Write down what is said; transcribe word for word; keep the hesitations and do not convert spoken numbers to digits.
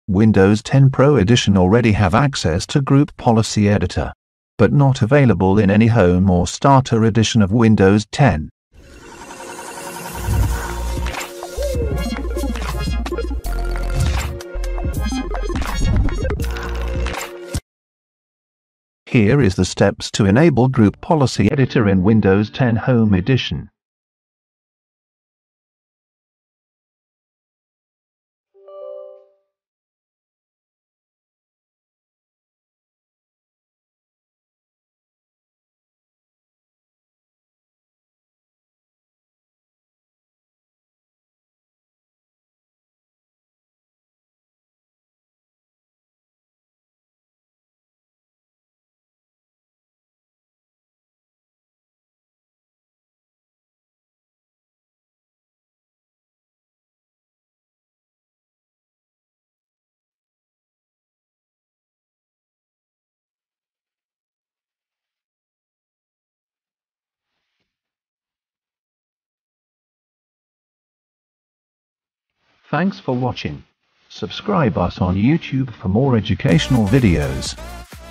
Windows ten Pro Edition already have access to Group Policy Editor, but not available in any Home or Starter edition of Windows ten. Here is the steps to enable Group Policy Editor in Windows ten Home Edition. Thanks for watching. Subscribe us on YouTube for more educational videos.